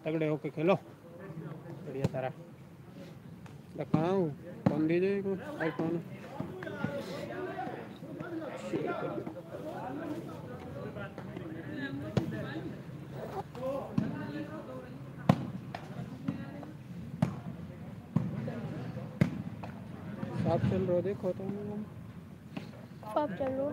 तगड़े होके खेलो बढ़िया तरह। कहाँ हूँ कौन दीजिए आईफोन साफ चल रहा देखो तो साफ चल रहा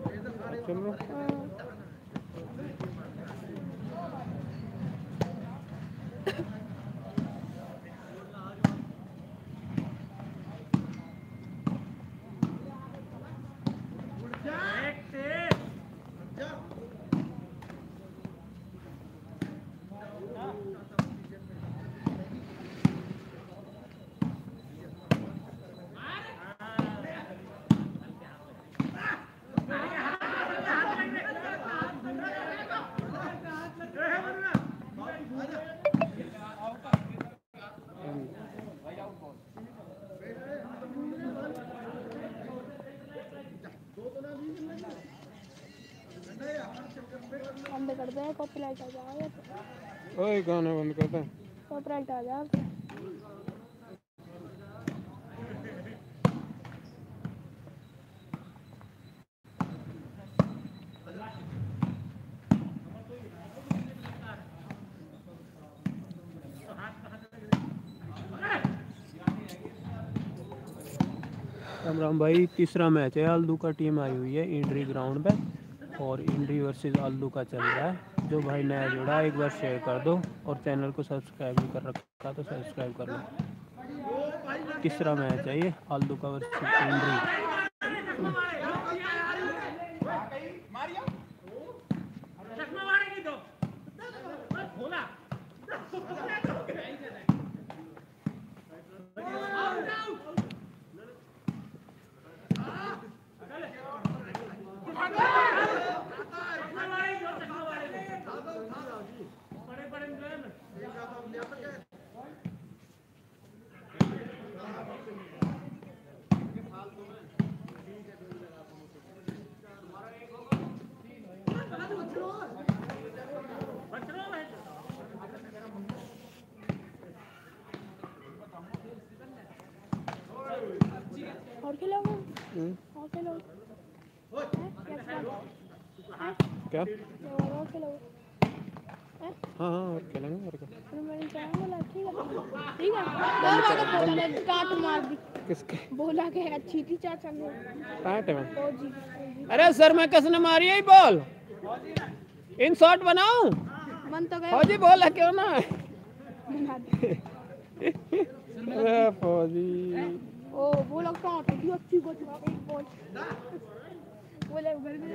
बंद कर दे कॉपीराइट आ जाएगा। ओए गाना बंद कर दे कॉपीराइट आ जाएगा। राम राम भाई। तीसरा मैच है आल्दू का टीम आई हुई है इंड्री ग्राउंड पे और इंड्री वर्सेस आल्दू का चल रहा है। जो भाई नया जुड़ा एक बार शेयर कर दो और चैनल को सब्सक्राइब नहीं कर रखा तो सब्सक्राइब कर लो। तीसरा मैच है ये आल्दू का वर्सेस इंड्री। और खिलाओ और खिलाओ क्या और खिलाओ। हाँ और खेलेंगे और क्या। मैंने क्या बोला ठीक है काट मार दी किसके बोला के अच्छी थी चाचा ने काट में। फौजी अरे सर मैं किसने मारी है बॉल इन शॉट बनाऊं मन तो गया फौजी बोला क्यों ना बना दे। अरे फौजी ओ बोला कहाँ तो भी अच्छी गोल एक बॉल बोले घर में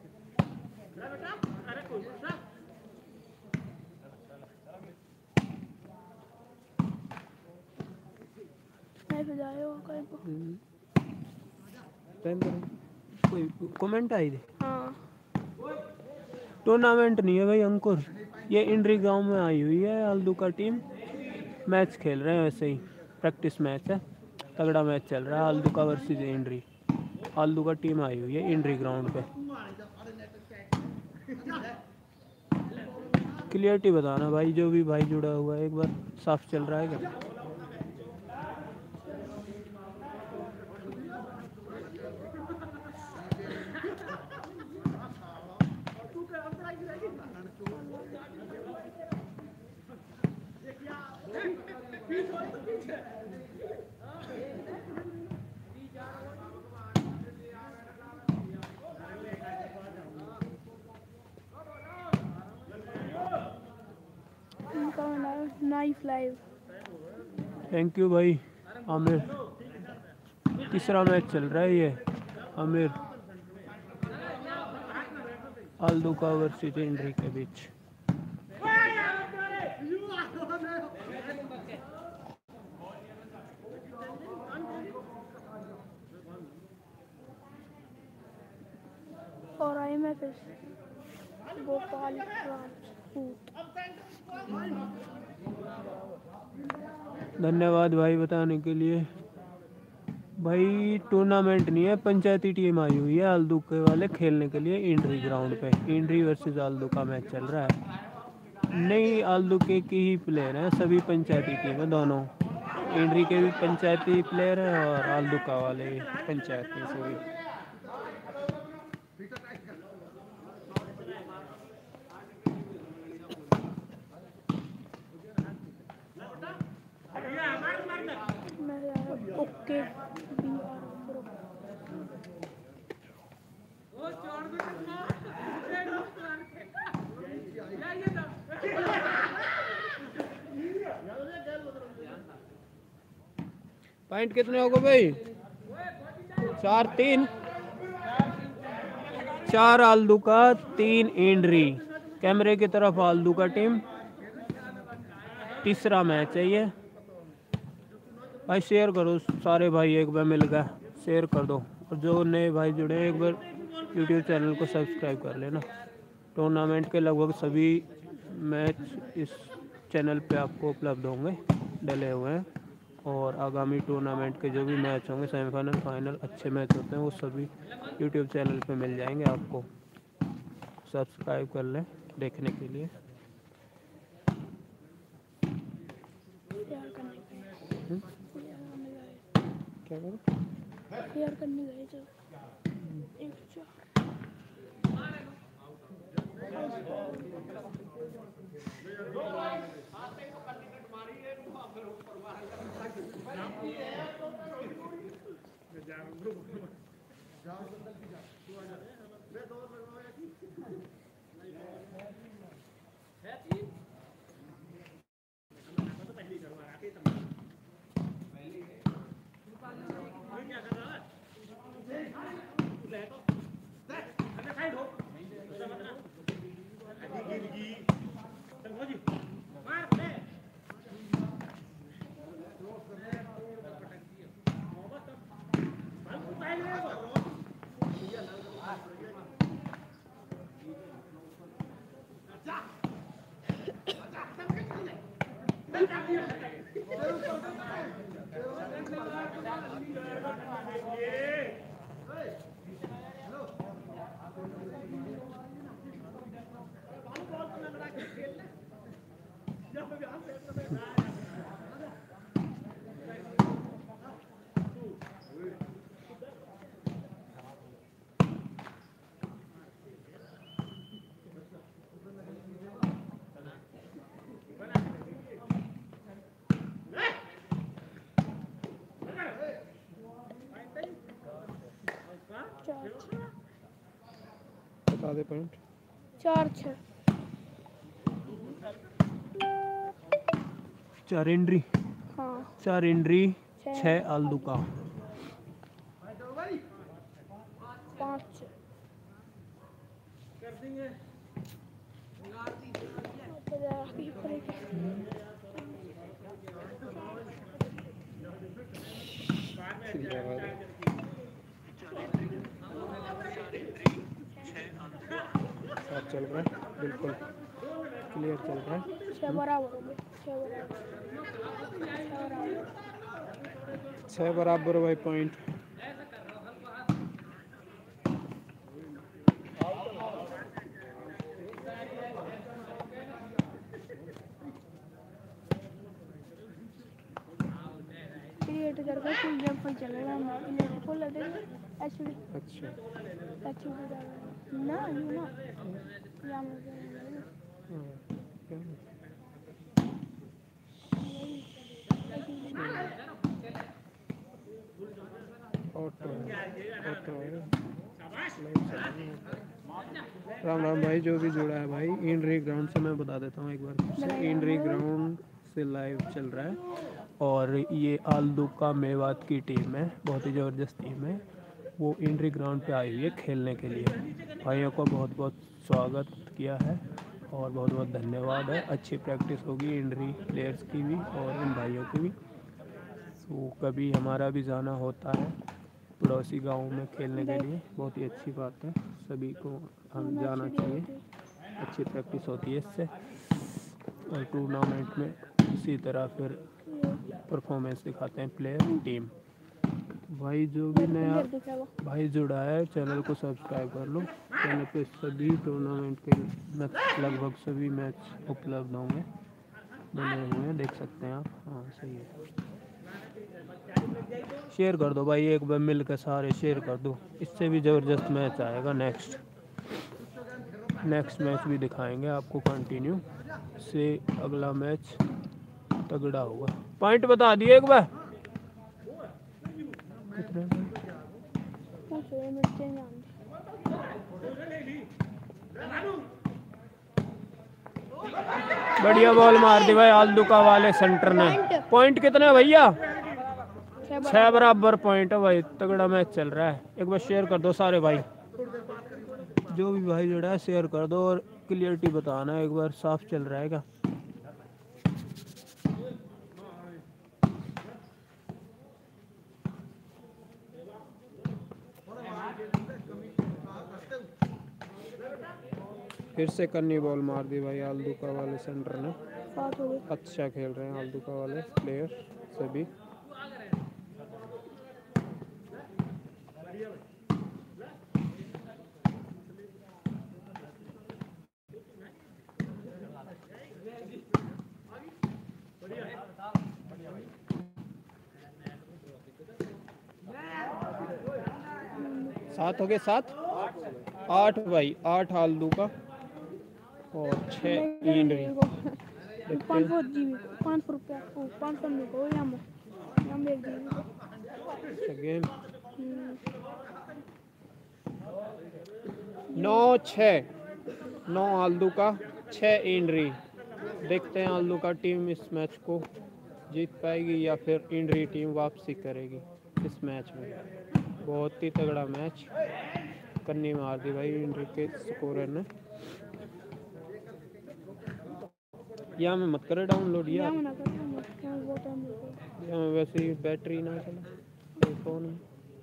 कोई कमेंट आई थी। हाँ टूर्नामेंट नहीं है भाई अंकुर ये इंड्री गांव में आई हुई है आल्दू का टीम मैच खेल रहे हैं वैसे ही प्रैक्टिस मैच है तगड़ा मैच चल रहा है आल्दू का वर्सेस इंड्री। आल्दू का टीम आई हुई है इंड्री ग्राउंड पे। क्लियरिटी बताना भाई जो भी भाई जुड़ा हुआ है एक बार साफ चल रहा है क्या। नाइफ लाइव थैंक यू भाई आमिर। तीसरा मैच चल रहा है ये आमिर आल्दू का वर्सेस इंड्री के बीच। और IMF भोपाल राजपूत। धन्यवाद भाई बताने के लिए। भाई टूर्नामेंट नहीं है पंचायती टीम आई हुई है आल्दू के वाले खेलने के लिए इंड्री ग्राउंड पे। इंड्री वर्सेस आल्दू का मैच चल रहा है। नहीं, आलूके की ही प्लेयर हैं, सभी पंचायती टीम है दोनों। इंड्री के भी पंचायती प्लेयर हैं और आलूका वाले पंचायती सभी। ओके पॉइंट कितने हो गए भाई? 4-3। 4 आल्दू का, 3 इंड्री। कैमरे की तरफ आल्दू का टीम। तीसरा मैच है ये भाई। शेयर करो सारे भाई, एक बार मिल गया शेयर कर दो। और जो नए भाई जुड़े हैं एक बार यूट्यूब चैनल को सब्सक्राइब कर लेना। टूर्नामेंट के लगभग सभी मैच इस चैनल पे आपको उपलब्ध होंगे, डले हुए हैं। और आगामी टूर्नामेंट के जो भी मैच होंगे, सेमीफाइनल फाइनल अच्छे मैच होते हैं, वो सभी यूट्यूब चैनल पे मिल जाएंगे आपको। सब्सक्राइब कर लें देखने के लिए। क्या करो? शेयर करने गए थे। बता दे पॉइंट। 4-6। 4 इंड्री। हाँ 4 इंड्री, 6 आल्दू का। 5 साथ चल रहा है, बिल्कुल क्लियर चल रहा है। 6 बराबर हो गए। 6 बराबर भाई पॉइंट। क्रिएट करके फुल गेम पर चलेगा। फुल एक्चुअली अच्छा ना यू ना राम राम भाई, जो भी जुड़ा है भाई। इंड्री ग्राउंड से मैं बता देता हूँ एक बार। इंड्री ग्राउंड से लाइव चल रहा है और ये आल्दू का मेवात की टीम है, बहुत ही ज़बरदस्त टीम है। वो इंड्री ग्राउंड पे आई हुई है खेलने के लिए। भाइयों को बहुत बहुत स्वागत किया है और बहुत बहुत धन्यवाद है। अच्छी प्रैक्टिस होगी इंड्री प्लेयर्स की भी और इन भाइयों की भी। तो कभी हमारा भी जाना होता है पड़ोसी गांव में खेलने के लिए, बहुत ही अच्छी बात है। सभी को हम जाना चाहिए, अच्छी प्रैक्टिस होती है इससे। और टूर्नामेंट में इसी तरह फिर परफॉर्मेंस दिखाते हैं प्लेयर टीम। भाई जो भी नया प्लेयर दिखेगा। भाई जुड़ा है चैनल को सब्सक्राइब कर लो। चैनल पे सभी टूर्नामेंट के मैच, लगभग सभी मैच उपलब्ध होंगे, बने हुए हैं, देख सकते हैं आप। हाँ सही है। शेयर कर दो भाई, एक बार मिल कर सारे शेयर कर दो। इससे भी ज़बरदस्त मैच आएगा नेक्स्ट मैच भी दिखाएंगे आपको कंटिन्यू से। अगला मैच तगड़ा होगा। पॉइंट बता दिए एक बार कितने? बढ़िया बॉल मार दी भाई आल्दुका वाले सेंटर ने। पॉइंट कितने भैया? 6 बराबर पॉइंट है भाई। तगड़ा मैच चल रहा है। एक बार शेयर कर दो सारे भाई, जो भी भाई जुड़ा है शेयर कर दो और क्लियरिटी बताना एक बार, साफ चल रहा है क्या? फिर से कन्नी बॉल मार दी भाई आल्दुका वाले सेंटर ने। अच्छा खेल रहे हैं आल्दुका वाले प्लेयर सभी। सात हो गए, 8 भाई, 8 आल्दुका और 6 इंड्री। 9 आल्दुका 6 इंड्री। देखते हैं आल्दुका टीम इस मैच को जीत पाएगी या फिर इंड्री टीम वापसी करेगी इस मैच में। बहुत ही तगड़ा मैच। कन्नी मार दी भाई इंड्री के स्कोरर ने। यहाँ में मत करे डाउनलोड यार, यहाँ वैसे ही बैटरी ना चला फोन में।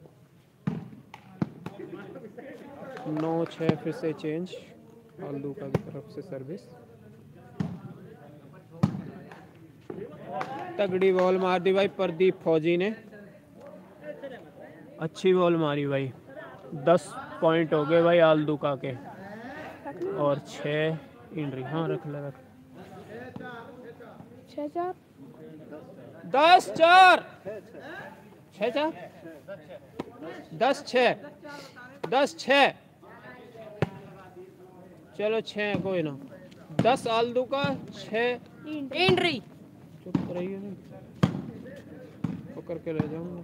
9-6 फिर से चेंज आल्दुका की तरफ से सर्विस। तगड़ी बॉल मार दी भाई प्रदीप फौजी ने। अच्छी बॉल मारी भाई। 10 पॉइंट हो गए भाई आल्दुका के और 6 इंड्री। हाँ रख ले रख। 6-4 10-4 6-4 10-6 10-6 चलो 6 कोई ना। 10 आल्दुका 6 इंड्री। चुप रहिए नहीं, पकड़ के ले जाऊंगा।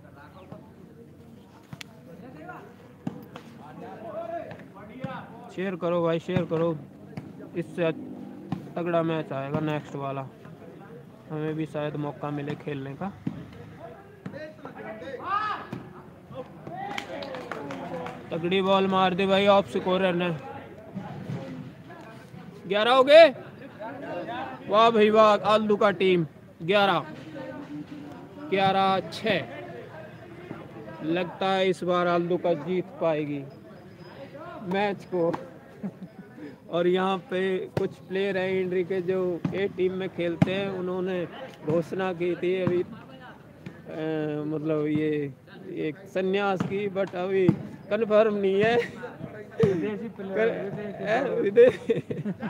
शेयर करो भाई, शेयर करो। इससे तगड़ा मैच आएगा नेक्स्ट वाला, हमें भी शायद मौका मिले खेलने का। तगड़ी बॉल मार दी भाई ऑफ स्कोरर ने। 11 हो गए। वाह भाई वाह आल्दुका टीम 11-6। लगता है इस बार आल्दुका जीत पाएगी मैच को। और यहाँ पे कुछ प्लेयर हैं इंड्री के जो ए टीम में खेलते हैं, उन्होंने घोषणा की थी अभी मतलब ये एक संन्यास की, बट अभी कन्फर्म नहीं है। विदेशी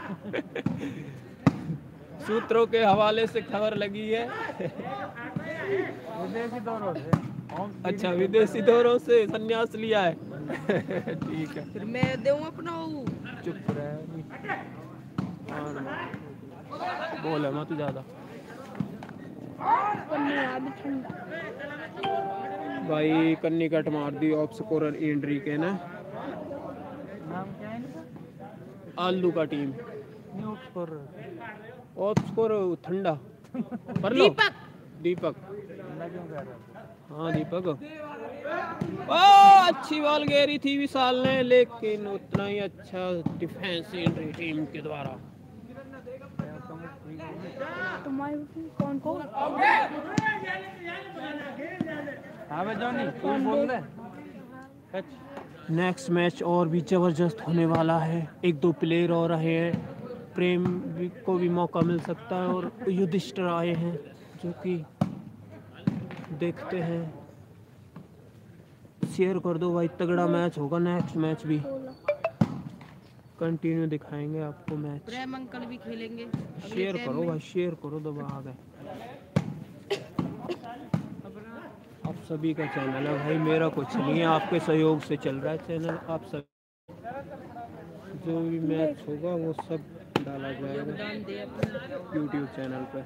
सूत्रों के हवाले से खबर लगी है। विदेशी दौरों से। अच्छा विदेशी दौरों से संन्यास लिया है। ठीक है फिर मैं दूं अपना। चुप रहे, बोले मत ज्यादा भाई। कन्नी कट मार दी ऑफ स्कोरर इंड्री के ना। आलू का टीम ऑफ स्कोर ठंडा कर लो। दीपक हाँ दीपक। अच्छी बॉल घेरी थी विशाल ने, लेकिन उतना ही अच्छा डिफेंस इंड्री टीम के द्वारा। कौन को नेक्स्ट मैच और भी जबरदस्त होने वाला है। 1-2 प्लेयर और रहे हैं, प्रेम को भी मौका मिल सकता है और युधिष्ठिर आए हैं, जो कि देखते हैं शेयर कर दो भाई, तगड़ा मैच होगा। नेक्स्ट मैच भी कंटिन्यू दिखाएंगे आपको मैच। प्रेम अंकल भी खेलेंगे। शेयर करो भाई, शेयर करो, दबा आ गए। आप सभी का चैनल है भाई, मेरा कुछ नहीं है, आपके सहयोग से चल रहा है चैनल। आप सब जो भी मैच होगा वो सब डाला जाएगा यूट्यूब चैनल पे।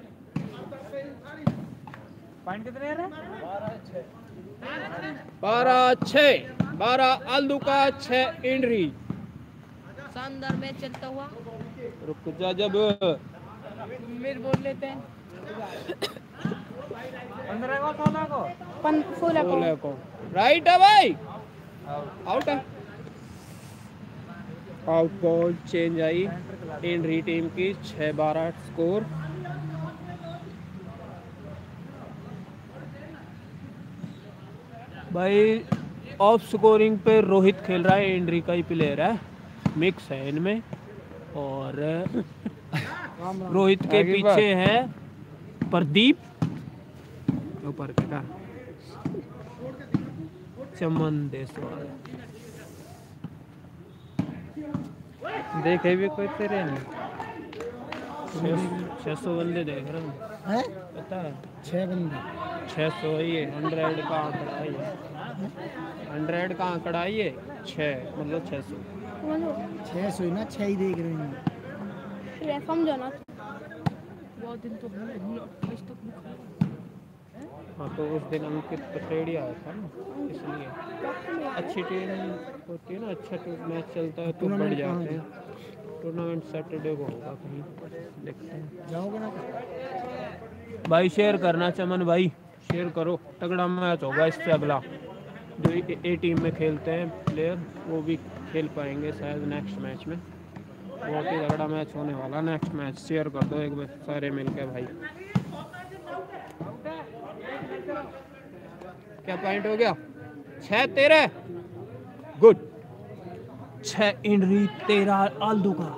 पॉइंट कितने हैं? 12-6, 12 आलू का 6 इंड्री। शानदार मैच चलता हुआ। रुक जा, जब मेरे बोल लेते हैं 15 को 16 को राइट है भाई, आउट है। आउट बॉल चेंज आई इंड्री टीम की। 6-12 स्कोर। भाई ऑफ स्कोरिंग पे रोहित खेल रहा है, इंड्री का ही प्लेयर है, मिक्स है इनमें। और रोहित के पीछे है प्रदीप, ऊपर का चमन देसवाल। देखे भी कोई तेरे नहीं। 600 बंदे देख रहे हैं, पता है? 6 बंदे 600 ही है, 100 का आंकड़ा ही है, 100 का आंकड़ा ही है। 6 मतलब 600। 600 ही ना, 6 ही देख रहे हैं। समझो ना। बहुत दिन तो आज तक नहीं खाया। हाँ तो उस दिन अंकित पटेड़ी आया था ना, इसलिए। अच्छी टीम होती है ना, अच्छा मैच चलता है तो बढ़ जाते हैं। टूर्नामेंट सैटरडे को होगा कहीं, देखते हैं। जाओगे ना भाई शेयर करना चमन भाई, शेयर करो, तगड़ा मैच होगा इससे अगला। जो ए टीम में खेलते हैं प्लेयर वो भी खेल पाएंगे शायद नेक्स्ट मैच में। बहुत ही तगड़ा मैच होने वाला नेक्स्ट मैच। शेयर कर दो एक बार सारे मिलके भाई। क्या पॉइंट हो गया? 6-13, गुड। 6 इंड्री 13 आलू का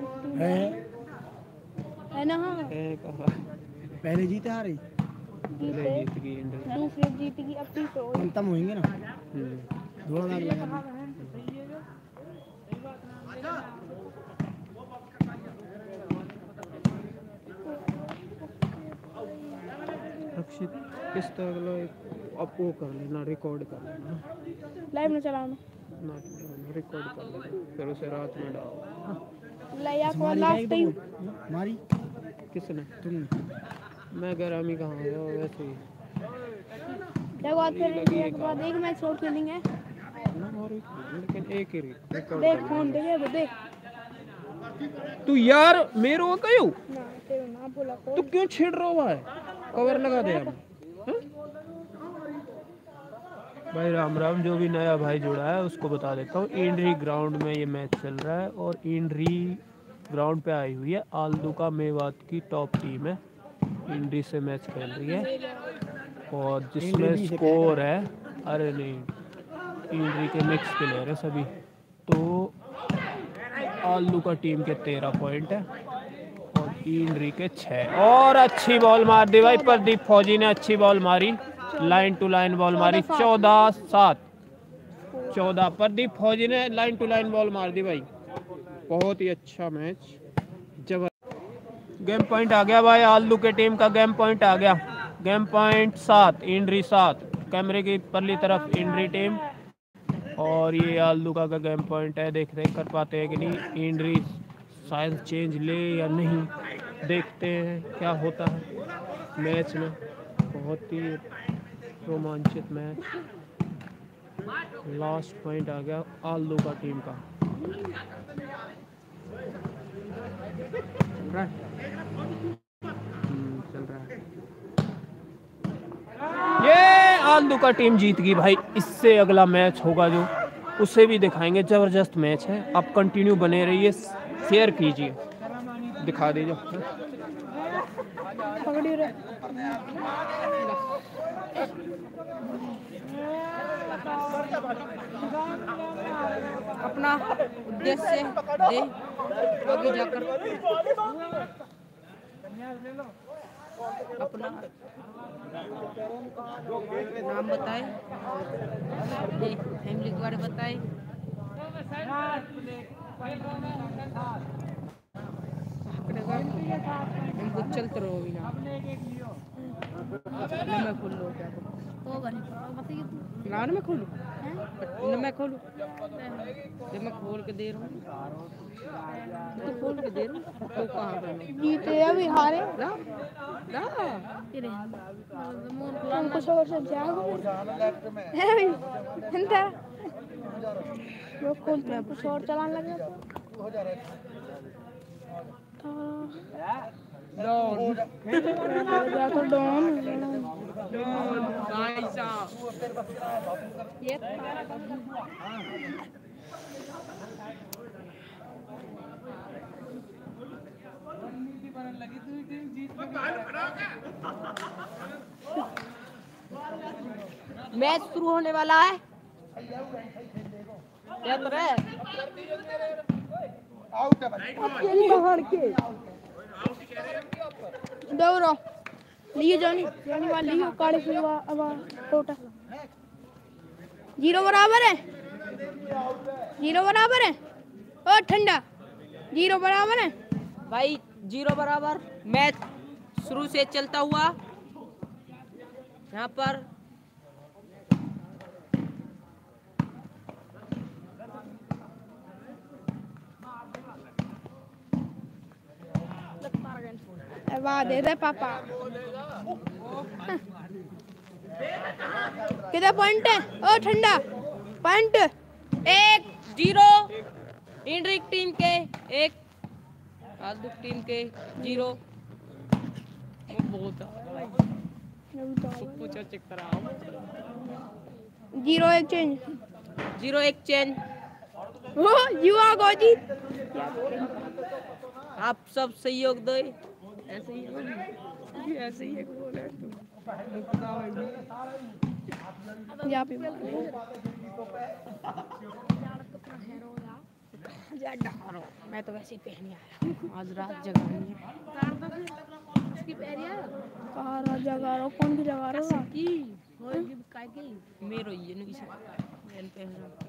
है ना। हाँ पहले जीते हारे जीत गई इंड्री। दूसरे जीत की, अब तीसरे हो गई। अंतम होंगे ना, 2 लाख लगा। रक्षित किस तरह अब वो कर लेना, रिकॉर्ड कर लेना, लाइव में चलाओ ना, रिकॉर्ड कर लेना, फिर उसे रात में डालो। लाइव को लास्ट टाइम मारी किसने? तुमने। मैं गरामी कहाँ गया वैसे ही। एक बार फिर एक बार एक मैच और खेलेंगे। लेकिन एक ही रिकॉर्ड। देख फोन देखे तो देख तू यार मेरे को क्यों ना, तेरे ना बोला तू कोई। क्यों छेड़ रहा है? कवर लगा दे हम। भाई राम राम, जो भी नया भाई जुड़ा है उसको बता देता हूँ, इंड्री ग्राउंड में ये मैच चल रहा है और इंड्री ग्राउंड पे आई हुई है आलू का मेवात की टॉप टीम है, इंड्री से मैच खेल रही है। और जिसमें स्कोर है, अरे नहीं, इंड्री के मिक्स प्लेयर है सभी। तो आलू का टीम के 13 पॉइंट है और इंड्री के 6। और अच्छी बॉल मार दी भाई, प्रदीप फौजी ने अच्छी बॉल मारी, लाइन टू लाइन बॉल मारी। 14-7, 14 प्रदीप फौजी ने लाइन टू लाइन बॉल मार दी भाई। बहुत ही अच्छा मैच, जबरदस्त। गेम पॉइंट आ गया भाई, आलू के टीम का गेम पॉइंट आ गया। Game point 7 Indri 7। कैमरे की परली तरफ इंड्री टीम और ये आलू का गेम पॉइंट है। देखते हैं कर पाते हैं कि नहीं, इंड्री शायद चेंज ले या नहीं, देखते हैं क्या होता है मैच में। बहुत ही रोमांचित मैच। लास्ट पॉइंट आ गया आलू का टीम का। चल रहा है, चल रहा है। ये आलू का टीम जीत गई भाई। इससे अगला मैच होगा जो, उसे भी दिखाएंगे, जबरदस्त मैच है। आप कंटिन्यू बने रहिए, शेयर कीजिए, दिखा दीजिए। पकड़ी रे अपना उद्देश्य दे आगे जाकर। अपना नाम बताए, फैमिली के बारे में बताए। हमको चलते रहो अभी ना। मैं खोल लो क्या ना मैं खोलूँ ना मैं खोलूँ जब मैं खोल के दे रहा हूँ तो खोल के दे रहा हूँ तो कहाँ पे जीते अभी हारे ना ना हमको शोर से जाओ है भाई अंदर वो खोलते हैं कुछ और चलाने लग जाता तो डॉन भाई साहब ये मैच शुरू होने वाला है। क्या कर रहा है? अकेली पकड़ के दौड़ो लिए जानी जानी वाली लियो काले फिरवा अब टोटा 0 बराबर है 0 बराबर है ओ ठंडा 0 बराबर है भाई 0 बराबर मैच शुरू से चलता हुआ यहाँ पर वाह दे दे पापा किधर पॉइंट है ओ ठंडा पॉइंट 1-0 इंड्रिक टीम के 1 आलदुक टीम के 0 बहुत पूछो चेक कराओ 0 1 चेंज 0-1 चेंज वो युवा गोजीत आप सब सहयोग दो ऐसे ही है या पे मैं तो वैसे ही पहने आया आज रात जगानी है कहाँ राजा गा रहा कौन की जगा रहा मेरो ये नहीं मैं पहन रहा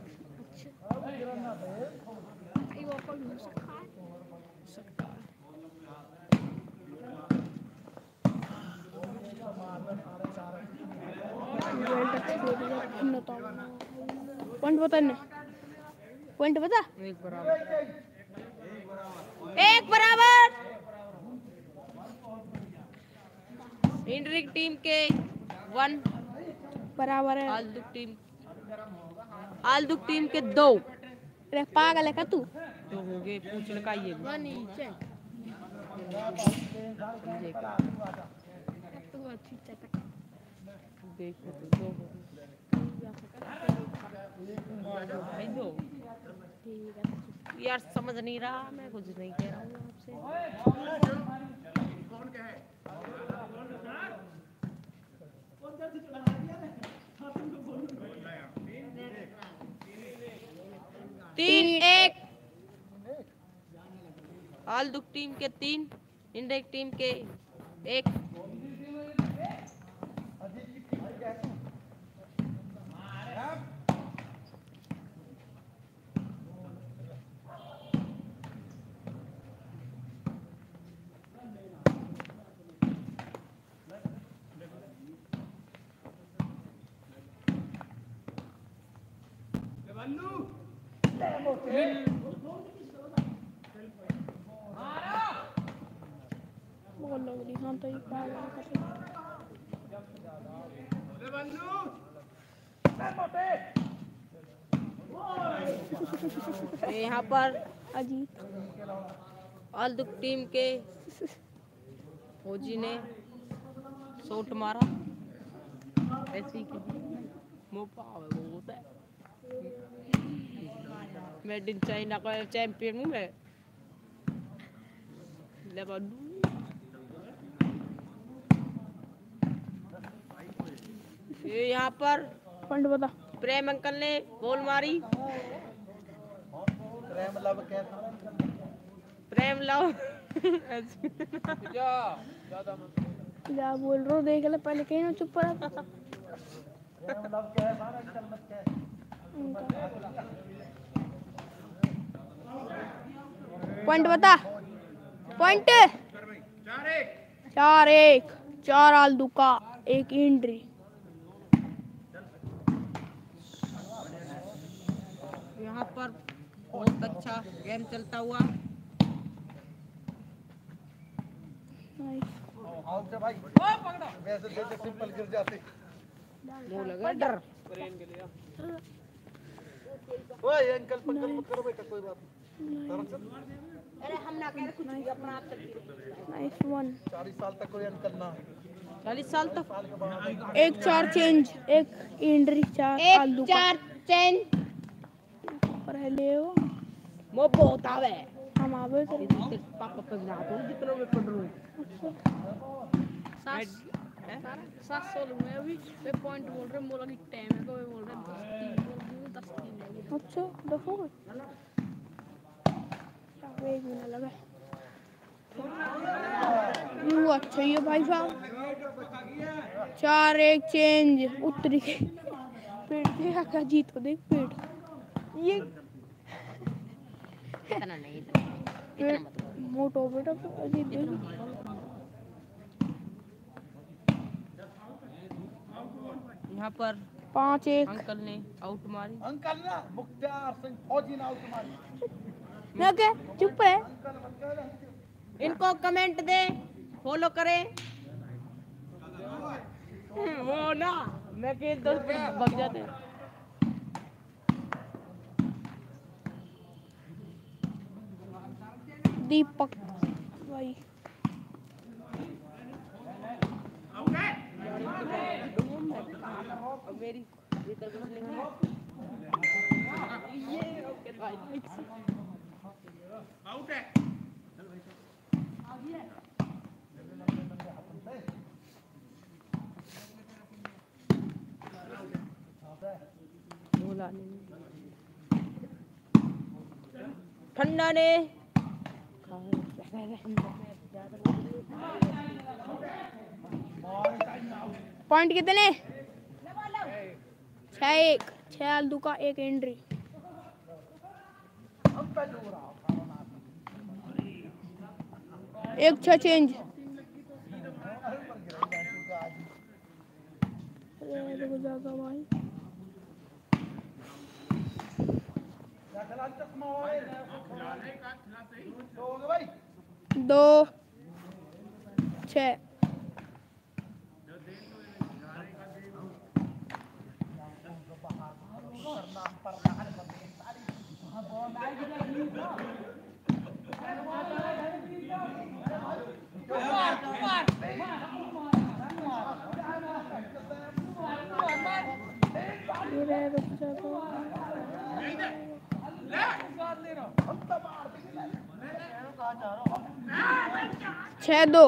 पॉइंट बता ने पॉइंट बता 1 बराबर इंड्रिक टीम के 1 बराबर है आलदुक टीम के 2 अरे पागल है क्या तू तो हो गए पूछ लगाइए देखो तो 2 यार समझ नहीं रहा मैं कुछ नहीं कह रहा हूँ आपसे 3-1 आलदुक टीम के 3 इंडिक टीम के 1 बोल लो हाँ तो ये पागल है यहाँ पर अजीत आलदुक टीम के फौजी ने शॉट मारा ऐसे ही बहुत है मेड इन चाइना का चैंपियन हूँ मैं ये यहाँ पर पॉइंट बता प्रेम अंकल ने बॉल मारी प्रेम लव क्या बोल रहा हूँ देख ले पहले कहीं ना चुप रहा। पॉइंट बता। पॉइंट 4-1 4 आल्दू का 1 इंड्री। यहाँ पर बहुत अच्छा गेम चलता हुआ। भाई वैसे जैसे सिंपल गिर जाते वो लगा डर। ओए अंकल पंकल मत करो बेटा कोई बात नहीं। अरे हम ना कह रहे कुछ भी अपना आप करती नाइस वन। 40 साल तक कोई अंकल ना 40 साल तक 1 4 चेंज 1 इंड्री 4 आल्दू का 4 चेंज पहले वो बहुत आवे। हम आवे तो तेरे पापा पे ना तो जितना मैं पढ़ रहा हूँ 700 लूंगा अभी वे पॉइंट बोल रहे मोला की टाइम है तो वे बोल रहे 10 3 है। अच्छा देखो एक मिनट लगा यू अच्छा ये भाई साहब 4-1 चेंज उत्तरी पेट देखा क्या जीत को देख पेट ये इतना नहीं इतना मत मोटो बेटा अजीब देख यहाँ पर 5-1 अंकल ने आउट मारी। अंकल ना मुख्तार सिंह फौजी ना आउट मारी। ना क्या चुप है इनको कमेंट दे फॉलो करें। वो ना मैं के 10 मिनट भाग जाते हैं। दीपक भाई मेरी भीतर घुसने की ये ओके भाई आउट है बोला नहीं ठंडा ने पॉइंट कितने 6-1 6 आल्दू का 1 एंट्री। एक 6 चेंज जागा भाई 2-6 6-2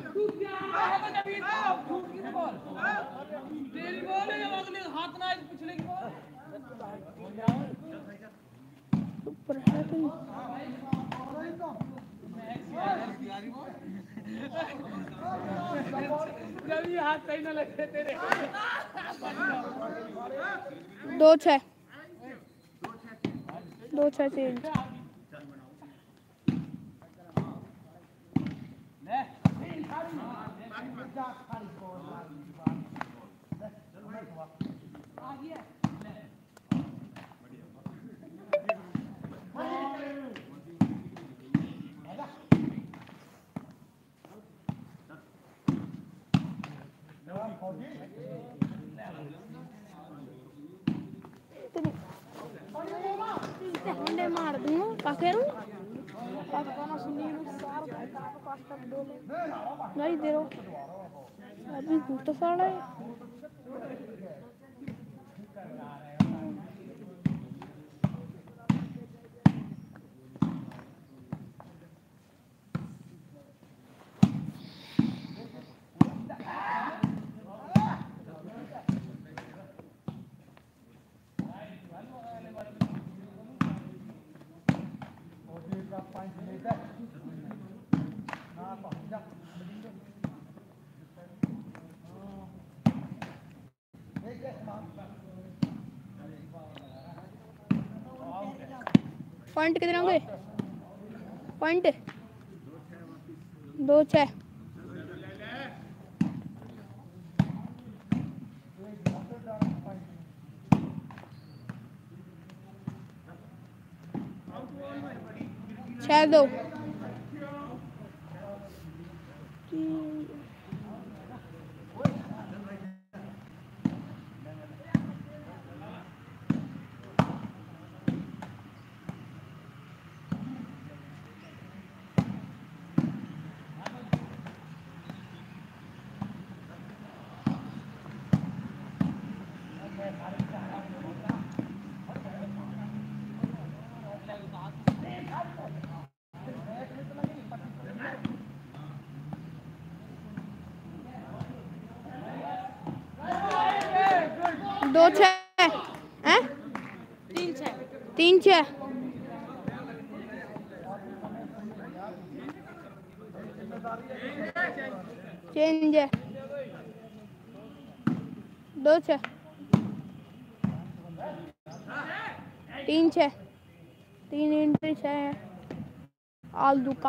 ऊपर है तो जब ये हाथ सही ना लगे तेरे 2-6 चेंज मुंडे मार दूंगा पाकेरू पाकना सुनी सार पास्ता दो नहीं दे रो अभी गुट साड़ा है पॉइंट कितने होंगे? पॉइंट 2-6। छह 2। दो 6 हैं? 3-6। 3-6। चेंज है 2-6। 3-6। 3 एंट्री 6 है आलदू का।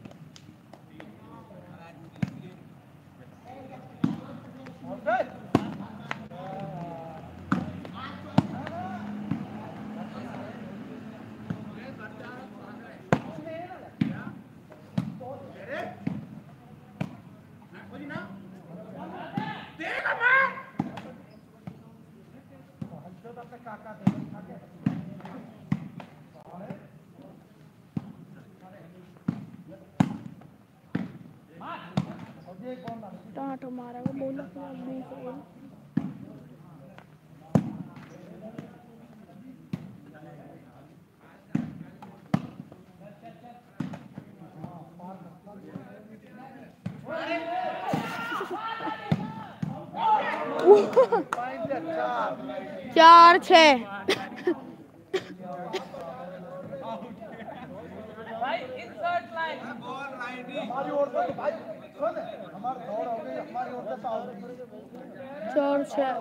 टाटो मारेगा बोला नहीं सही। चार 6। हमारी ओर से भाई सुन, हमारी दौड़ हो गई, हमारी ओर से पास हो गई। 4 6।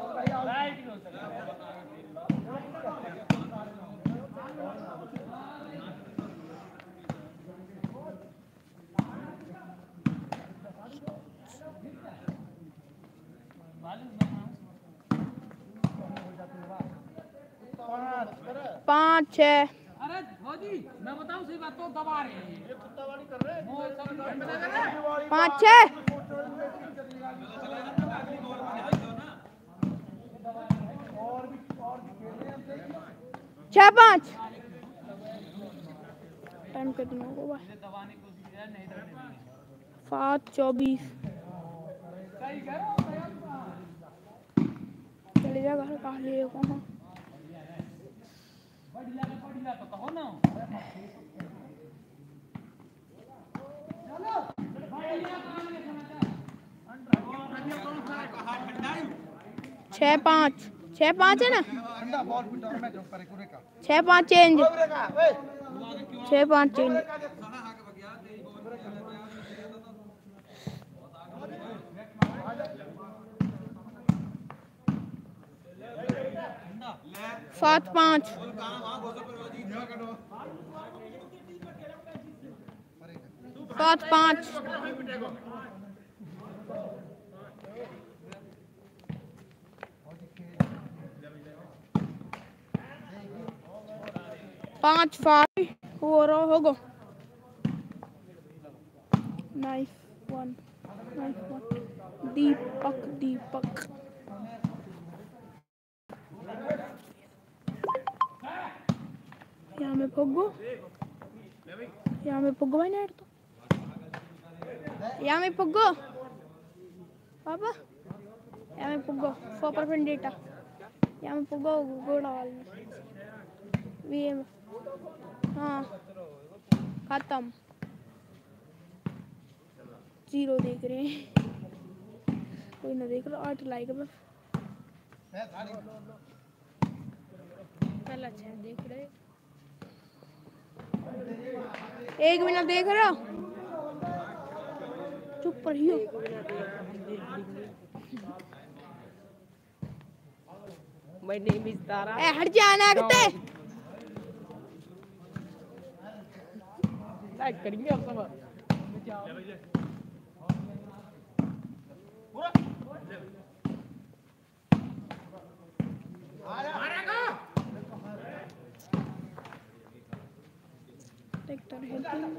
5 6। अरे भौजी मैं बताऊं सही बात तो दबा रहे हैं ये कुत्तावाड़ी कर रहे हैं। 5 6। 6 5। टाइम कितना होगा भाई? 7 24। चले जा घर कहा ले कहाँ? तो कहो ना 6 5। 6 5 है ना? ठंडा बॉल पिटा मैं जो करे कुरे का 6 5 चेंज। 6 5 चेंज। सात 5। 7 5। 5 5 हो रहा होगा। Nice one. दीपक यहाँ में फुग्गो भाई नेट तो यहाँ में फुग्गो पापा यहाँ में फुग्गो 100% डेटा यहाँ में फुग्गो घोड़ा वाले वीएम। हाँ खत्म 0 देख रहे हैं कोई ना देख रहा 8 लाइक बस पहला 6 देख रहे 1 भी ना देख रहा चुप रहियो। My name is Tara। हट जाना करते अटैक करेंगे अब सब। ट्रैक्टर हेल्पिंग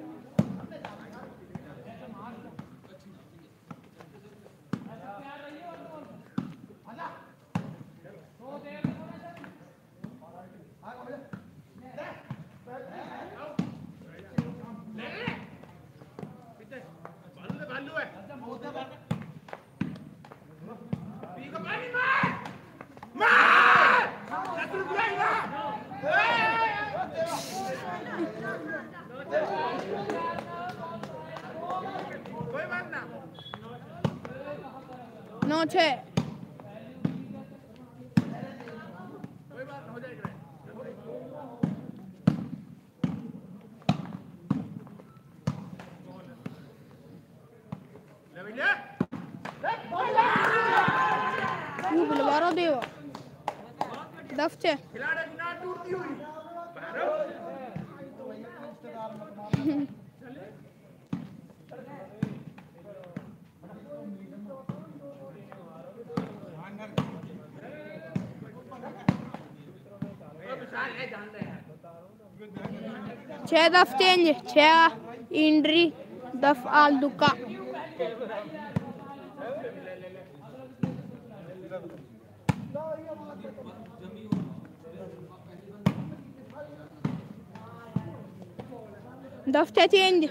नौ छः बिलवारो देव दफ्ते छः दफ चेंज छः इंड्री दफ आल दुका दफ्ते चेंज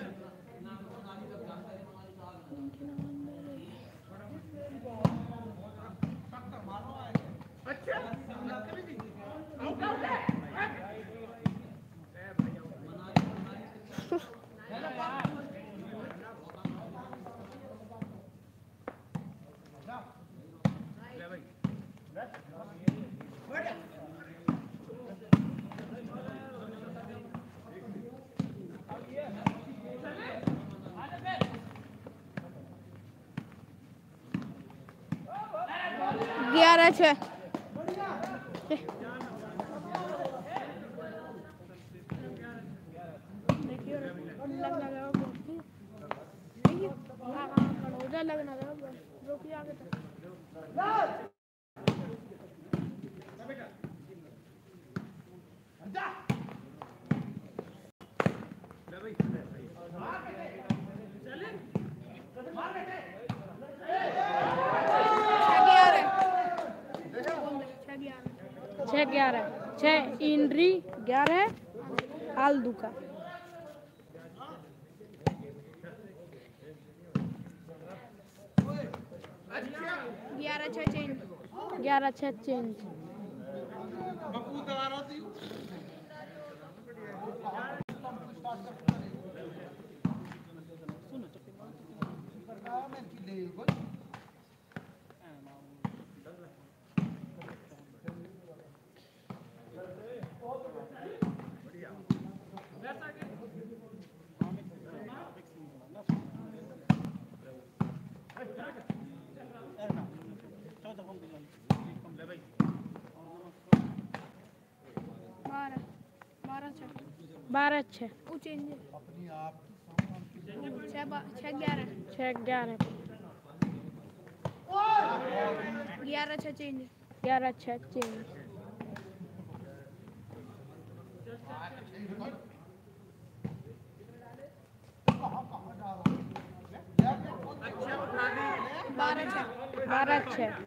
ग्यारह छः लगना छः ग्यारह छः इंड्री 11 आल दुका 11 6 चेंज 11 6 चेंज बारह छः छः ग्यारह 11 6 चेंज 11 6 चेंज बारह छः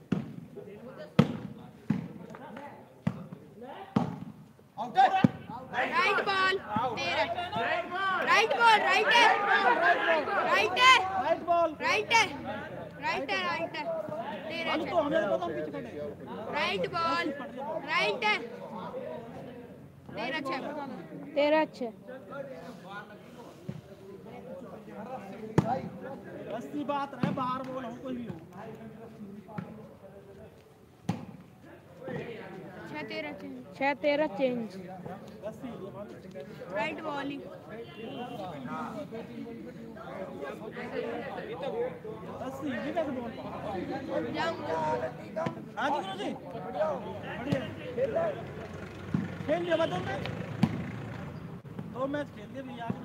out right ball 13 right ball right है राइट है राइट बॉल राइट है राइट है राइट है 13 तो हमें पता हम पीछे खड़े राइट बॉल राइट है 13 बस की बात रहे बाहर बोल हो कोई भी हो 6-13 चेंज बस ही राइट बॉलिंग बस ही जी कैसे बोल जाऊंगा हाँ जी गुरु जी बढ़िया खेल लिया बताओ मैं 2 मैच खेल लिए भी याद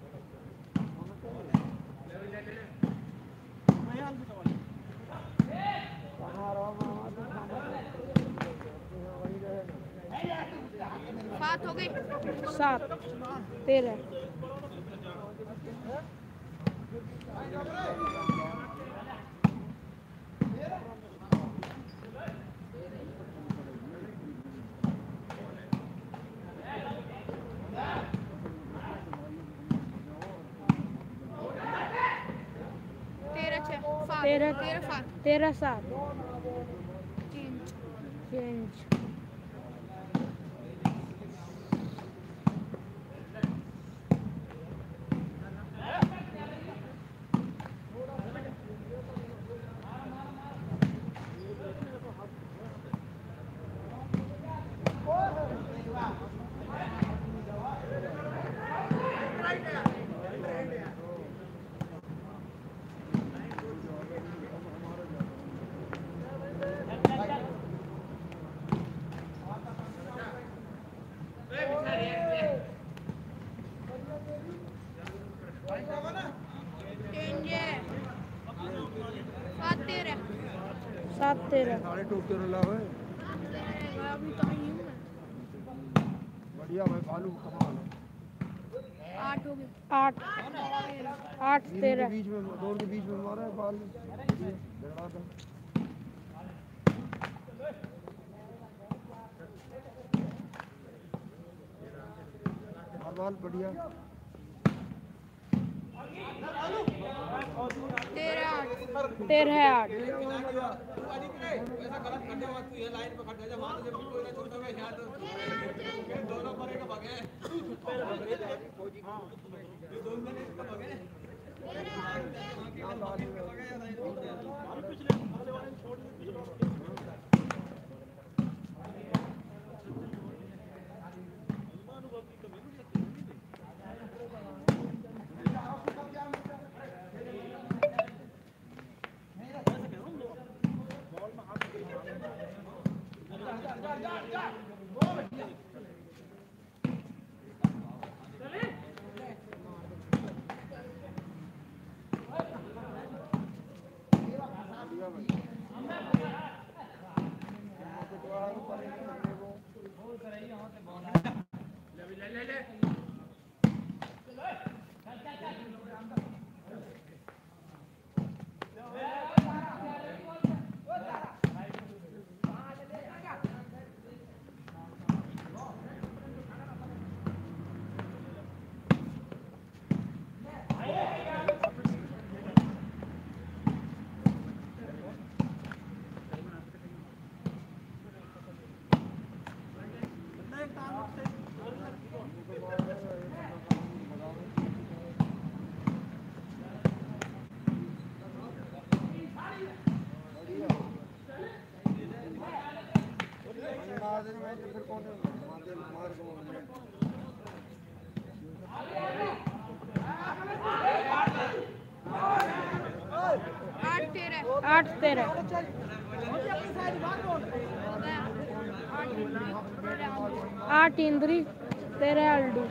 मैं हाल भी सवाल 7 हो गई 13 13 7 चेंज सात 13 साढ़े टोके रला है अभी तो आई हूँ बढ़िया भाई बालू कमाल 8 हो गई 8 13 बीच में दौड़ के बीच में मारा है बाल झगड़ा था बाल बढ़िया 13 8 8 13 8 इंद्री 13 अल्डू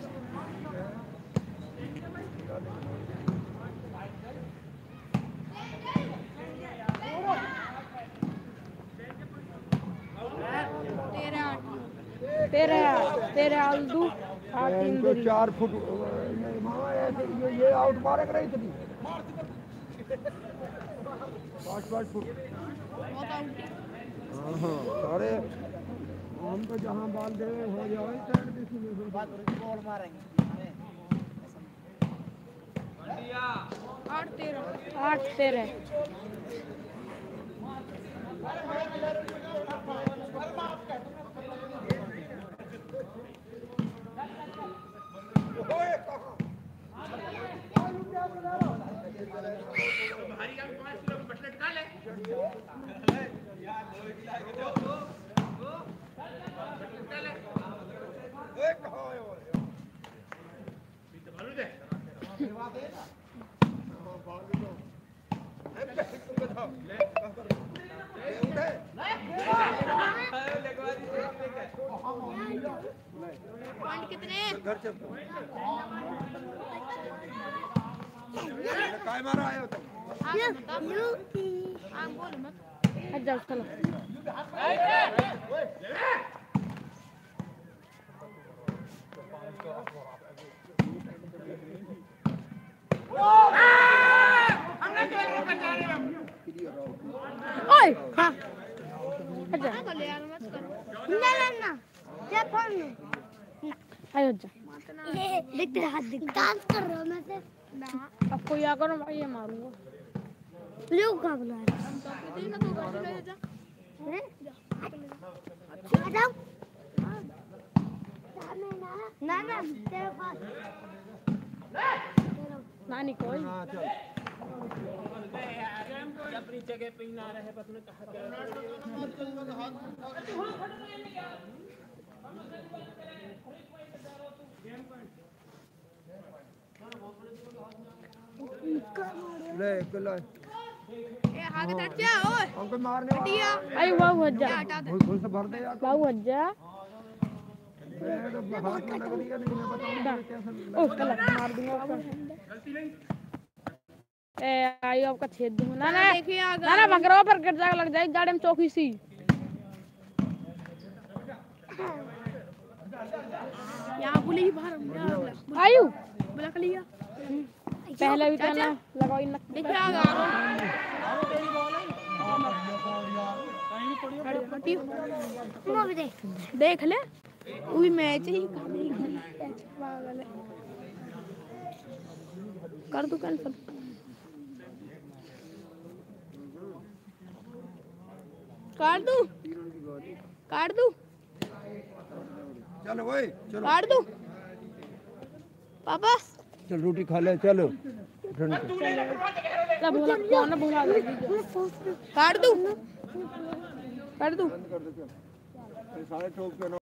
तेरह अल्दू 8 इंद्री 4 फुट ये आउट मारेगा नहीं इतनी 5 फुट सारे हम तो जहाँ बाल दे हो जाए बॉल मारेंगे 8-13 पॉइंट कितने काय मारा आयो तुम बोल मत जाओ चलो ओए हाँ अच्छा ना क्या फोन आयो जा ये देख तेरा हाथ देख डांस कर रहा हूं मैं से अब कोई आकर मैं ये मारूंगा तुझे क्या बुला रहा है हम तो किसी का तू गाड़ी ले जा हैं अच्छा जाओ ना ना तेरे पास नानी कोई अपनी जगह पे ही ना रहे बस ने कहा ले ले ए आगे हट जा ओए हमको मारने हटिया आई वाह हट जा भूल से भर दे यार वाह हट जा मैं तो हाथ में लग रही है नहीं मैं बताऊं कैसे ओ चल मार दूंगा गलती नहीं ए आई आपका छेद दूंगा ना ना देखिए ना ना भगरो पर गिर जाएगा लग जाए जाड़े में चौकी सी यहां पुलिस बाहर आयु बुला के लिया पहले भी तो ना लगाओ इन देखिए आगा तेरी बॉल है देख ले वो भी मैच ही पागल है कर दो कैंसिल काट दूं चलो भाई चलो काट दूं पापा चल रोटी खा ले चलो ला भोला कौन भोला काट दूं सारे ठोक के